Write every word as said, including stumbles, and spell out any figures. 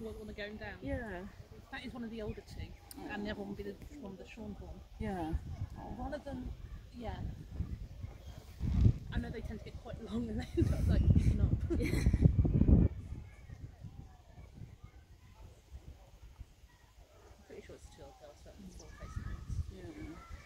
What one are going down? Yeah. That is one of the older two, Oh. and the other one will be the one with the Shornhorn. Yeah. One of them, yeah. I know they tend to get quite long and they end up like picking up. I'm pretty sure it's a two-year-old girl, so that's four face. Yeah.